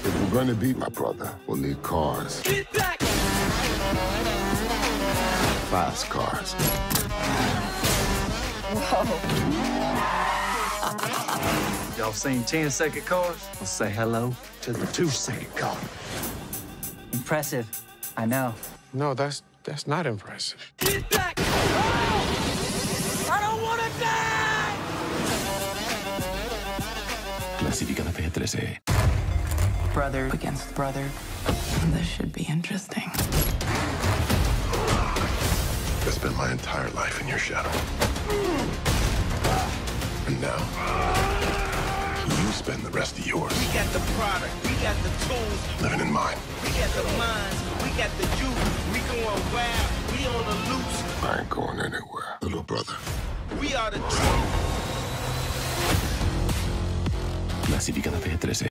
If we're going to beat my brother, we'll need cars. Get back! Fast cars. Whoa. Y'all seen 10-second cars? Let's say hello to the 2-second car. Impressive, I know. No, that's not impressive. Get back! Oh! I don't want to die! Clasificada P13. Brother against brother. This should be interesting. I spent my entire life in your shadow. And now, you spend the rest of yours We got the product, we got the tools, living in mine. we got the minds, we got the youth. We going wild, we on the loose. I ain't going anywhere, little brother. We are the truth. Clasificada P13.